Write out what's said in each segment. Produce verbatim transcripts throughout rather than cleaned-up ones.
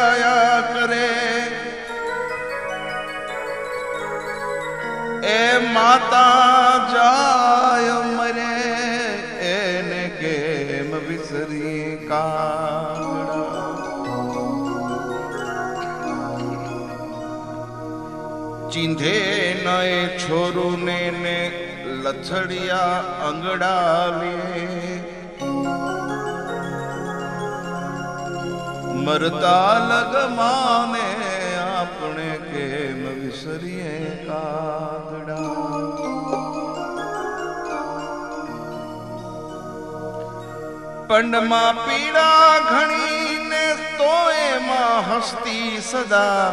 આયા કરે એ માતા જાય મરે એને કેમ વિસરી કાગડા ચીંધે નય છોરું ને ને લથડિયા અંગડાવે મરતા લગમાને આપણે કેમ વિસરીએ કાગડા પંડમાં પીડા ઘણી ને તો એમાં હસ્તી સદા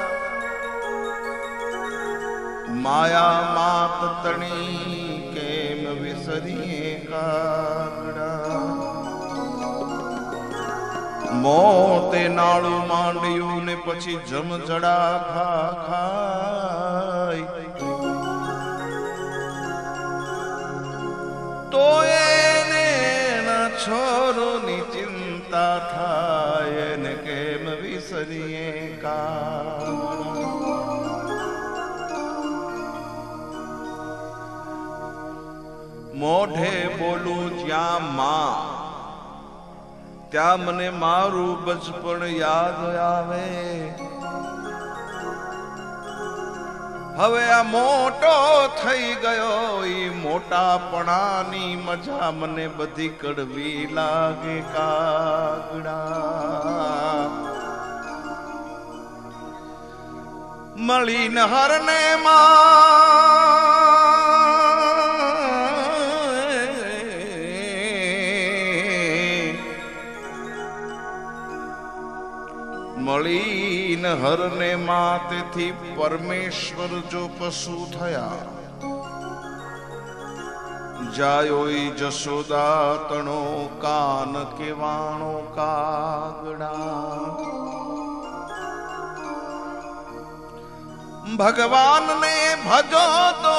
માયા માત તણી કેમ વિસરીએ કાગડા મોતે નાળું માંડ્યું ને પછી જમજડા ખા ખાય તો એને છોરોની ચિંતા થાય ને કેમ વિસરીએ કાગડા મોઢે બોલું જ્યાં માં ત્યાં મને મારું બચપણ યાદ આવે હવે આ મોટો થઈ ગયો ઈ મોટાપણાની મજા મને બધી કડવી લાગે કાગડા મળીને હરને માં મળીન હરને માતેથી પરમેશ્વર જો પશુ થયા જાયોઈ જશોદા તણો કાન કેવાણો કાગડા ભગવાનને ભજો તો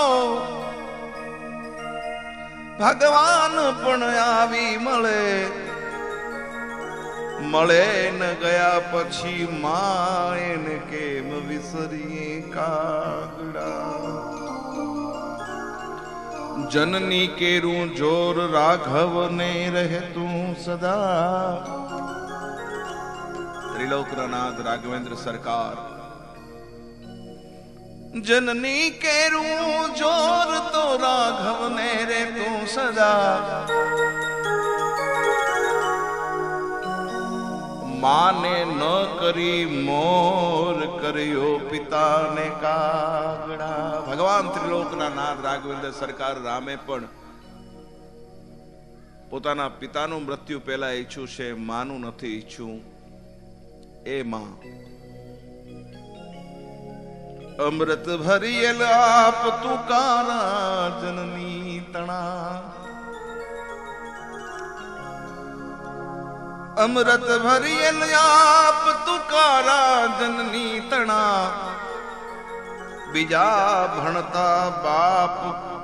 ભગવાન પણ આવી મળે મળે ન ગયા પછી માયને કેમ વિસરીએ કાગડા જનની કેરું જોર રાઘવને રહેતું સદા ત્રિલોકનાથ રાઘવેન્દ્ર સરકાર જનની કેરું જોર તો રાઘવને રહેતું સદા માને ન કરી મોર કર્યો પિતાને કાગડા ભગવાન ત્રિલોકના નાથ રાઘવેન્દ્ર સરકાર રામે પણ પોતાના પિતાનું મૃત્યુ પહેલા ઈચ્છું છે માનું નથી ઈચ્છું એ માં અમૃત ભરિયેલ આપ તુકારા જનની તણા અમૃત ભરિયેલ આપ તુકારા જનની તણા બીજા ભણતા બાપ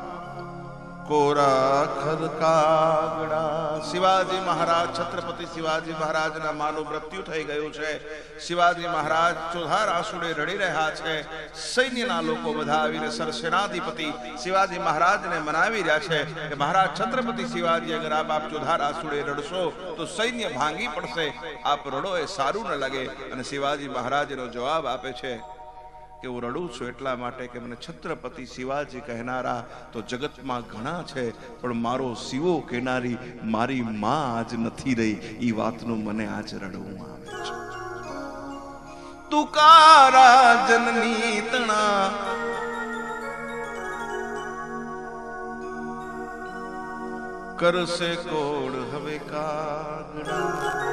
કોરા ખર કાગડા શિવાજી મહારાજ છત્રપતિ શિવાજી મહારાજના માનું મૃત્યુ થઈ ગયું છે શિવાજી મહારાજ ચોધાર આંસુડે રડી રહ્યા છે સૈન્યના લોકો બધા આવીને સરસેનાધિપતિ શિવાજી મહારાજને મનાવી રહ્યા છે કે મહારાજ છત્રપતિ શિવાજી અગર આપ આપ ચોધાર આંસુડે રડશો તો સૈન્ય ભાંગી પડશે આપ રડો એ સારું ન લાગે અને શિવાજી મહારાજનો જવાબ આપે છે કે હું રડું છું એટલા માટે કે મને છત્રપતિ શિવાજી કહેનારા તો જગતમાં ઘણા છે પણ મારો શિવો કહેનારી મારી માં આજ નથી રહી એ વાતનું મને આજ રડવું આવે છે તુકારા જનની તણા કરશે કોડ હવે કાગડા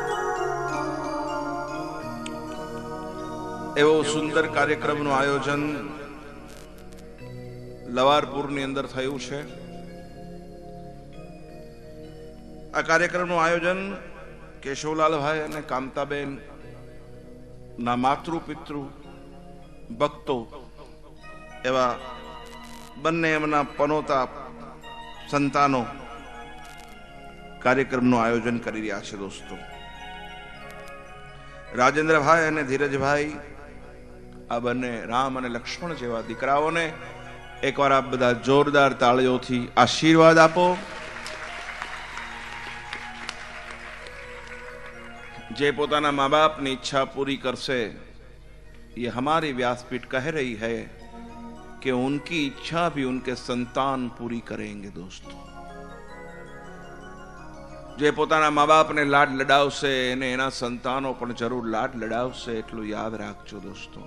એવો સુંદર કાર્યક્રમનું આયોજન લવારપુરની અંદર થયું છે આ કાર્યક્રમનું આયોજન કેશવલાલભાઈ અને કામતાબેન ના માતૃ પિતૃ ભક્તો એવા બંને એમના પનોતા સંતાનો કાર્યક્રમનું આયોજન કરી રહ્યા છે દોસ્તો રાજેન્દ્રભાઈ અને ધીરજભાઈ આ બંને રામ અને લક્ષ્મણ જેવા દીકરાઓને એકવાર આપ બધા જોરદાર તાળીઓથી આશીર્વાદ આપો. જે પોતાના माँ बाप ની इच्छा पूरी करसे, ये हमारी व्यासपीठ कह रही है कि उनकी इच्छा भी उनके संतान पूरी करेंगे. दोस्तों, जे पोताना माँ बाप ने लाड लडावशे એને એના સંતાનો પણ જરૂર લાડ લડાવશે, એટલું યાદ રાખજો. દોસ્તો,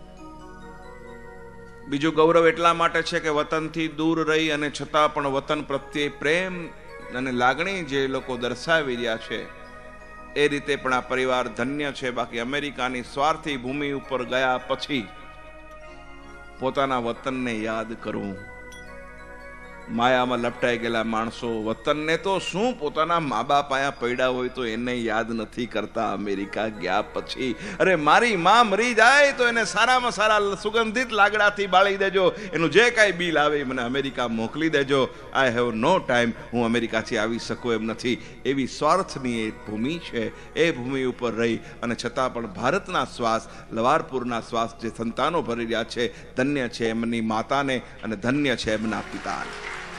બીજું ગૌરવ એટલા માટે છે કે વતનથી દૂર રહી અને છતાં પણ વતન પ્રત્યે પ્રેમ અને લાગણી જે લોકો દર્શાવી રહ્યા છે એ રીતે પણ આ પરિવાર ધન્ય છે. બાકી અમેરિકાની સ્વાર્થી ભૂમિ ઉપર ગયા પછી પોતાના વતનને યાદ કરવું. માયામાં લપટાઈ ગયેલા માણસો વતનને તો શું, પોતાના મા બાપ આયા પડ્યા હોય તો એને યાદ નથી કરતા અમેરિકા ગયા પછી. અરે મારી માં મરી જાય તો એને સારામાં સારા સુગંધિત લાગડાથી બાળી દેજો, એનું જે કાંઈ બિલ આવે મને અમેરિકા મોકલી દેજો. આઈ હેવ નો ટાઈમ, હું અમેરિકાથી આવી શકું એમ નથી. એવી સ્વાર્થની એ ભૂમિ છે. એ ભૂમિ ઉપર રહી અને છતાં પણ ભારતના શ્વાસ, લવારપુરના શ્વાસ જે સંતાનો ભરી રહ્યા છે, ધન્ય છે એમની માતાને અને ધન્ય છે એમના પિતાને.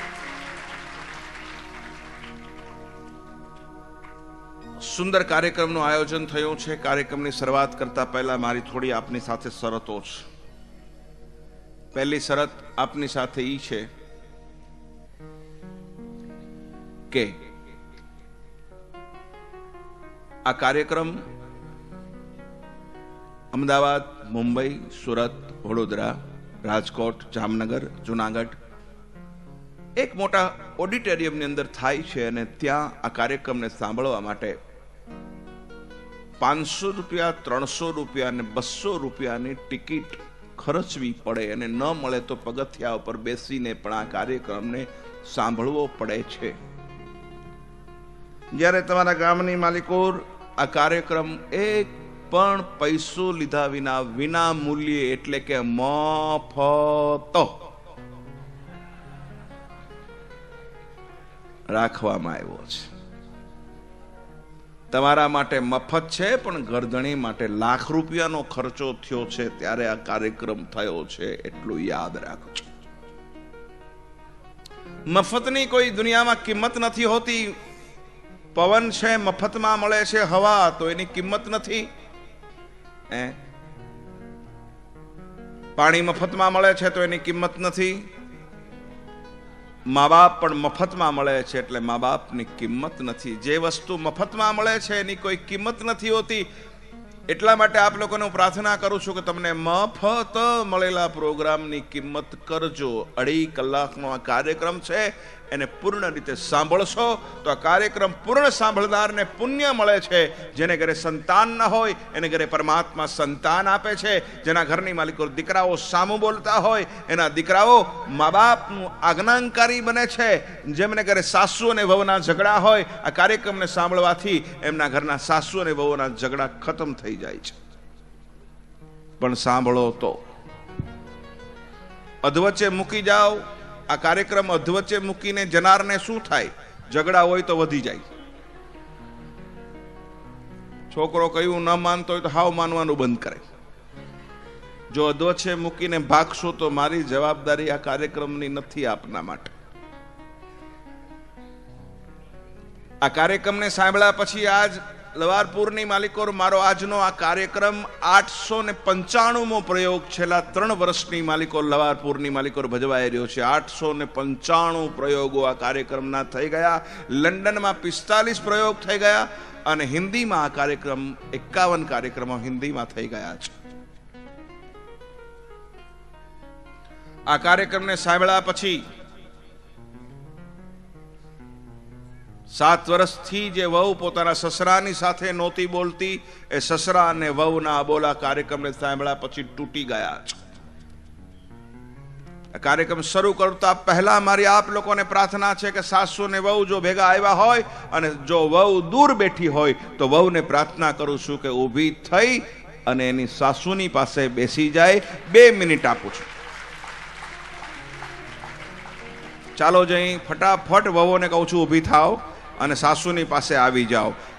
સુંદર કાર્યક્રમનું આયોજન થયું છે. કાર્યક્રમની શરૂઆત કરતા પહેલા મારી થોડી આપની સાથે શરતો છે. પહેલી શરત આપની સાથે ઈ છે કે આ કાર્યક્રમ અમદાવાદ, મુંબઈ, સુરત, વડોદરા, રાજકોટ, જામનગર, જુનાગઢ એક મોટા ઓડિટોરિયમની અંદર થાય છે અને ત્યાં આ કાર્યક્રમને સાંભળવા માટે પાંચસો રૂપિયા, ત્રણસો રૂપિયા અને બસો રૂપિયાની ટિકિટ ખર્ચવી પડે અને ન મળે તો પગથિયા ઉપર બેસીને પણ આ કાર્યક્રમને સાંભળવો પડે છે. જ્યારે તમારા ગામની માલિકોર આ કાર્યક્રમ એક પણ પૈસો લીધા વિના વિના મૂલ્યે એટલે કે મફત રાખવામાં આવ્યો છે. તમારા માટે મફત છે પણ ગરદણી માટે લાખ રૂપિયાનો ખર્ચો થયો છે ત્યારે આ કાર્યક્રમ થયો છે, એટલું યાદ રાખજો. મફતની કોઈ દુનિયામાં કિંમત નથી હોતી. પવન છે મફતમાં મળે છે, હવા તો એની કિંમત નથી. પાણી મફતમાં મળે છે તો એની કિંમત નથી. મા બાપ પણ મફતમાં મળે છે એટલે મા બાપની કિંમત નથી. જે વસ્તુ મફતમાં મળે છે એની કોઈ કિંમત નથી હોતી. એટલા માટે આપ લોકોને હું પ્રાર્થના કરું છું કે તમને મફત મળેલા પ્રોગ્રામની કિંમત કરજો. અઢી કલાકનો આ કાર્યક્રમ છે, એને પૂર્ણ રીતે સાંભળશો તો આ કાર્યક્રમ પૂર્ણ સાંભળનારને પુણ્ય મળે છે. જેને ઘરે સંતાન ન હોય એને ઘરે પરમાત્મા સંતાન આપે છે. જેના ઘરની માલિકો દીકરાઓ સામું બોલતા હોય એના દીકરાઓ મા બાપનું આજ્ઞાકારી બને છે. જેમને ઘરે સાસુ અને વહુના ઝઘડા હોય આ કાર્યક્રમને સાંભળવાથી એમના ઘરના સાસુ અને વહુના ઝઘડા ખતમ થઈ જાય છે. પણ સાંભળો તો. અધવચ્ચે મૂકી જાઓ આ કાર્યક્રમ, અધવચ્ચે મૂકીને જનારને શું થાય? ઝઘડા હોય તો વધી જાય. છોકરો કયું ન માનતો હોય તો હાવ માનવાનું બંધ કરે. જો અધવચ્ચે મૂકીને ભાગશો તો મારી જવાબદારી આ કાર્યક્રમની નથી આપના માટે. આ કાર્યક્રમને સાંભળ્યા પછી આજ લવારપુરની માલિકોર મારો આજનો આ કાર્યક્રમ આઠસો ને પંચાણુંમો પ્રયોગ છેલ્લા ત્રણ વર્ષની માલિકોર લવારપુરની માલિકોર ભજવાઈ રહ્યો છે. આઠસો ને પંચાણું પ્રયોગો આ કાર્યક્રમના થઈ ગયા. લંડનમાં પિસ્તાલીસ પ્રયોગ થઈ ગયા અને હિન્દીમાં આ કાર્યક્રમ એકાવન કાર્યક્રમો હિન્દીમાં થઈ ગયા છે. આ કાર્યક્રમને સાંભળ્યા પછી સાત વર્ષથી જે વહુ પોતાના સસરાની સાથે નહોતી બોલતી એ સસરા અને વહુના બોલા કાર્યક્રમને સાંભળ્યા પછી તૂટી ગયા છે. કાર્યક્રમ શરૂ કરતા પહેલા મારી આપ લોકોને પ્રાર્થના છે કે સાસુ ને વહુ જો ભેગા આવ્યા હોય અને જો વહુ દૂર બેઠી હોય તો વહુને પ્રાર્થના કરું છું કે ઊભી થઈ અને એની સાસુની પાસે બેસી જાય. બે મિનિટ આપું છું. ચાલો જઈ ફટાફટ વહુને કહું છું ઊભી થાવ અને સાસુની પાસે આવી જાઓ.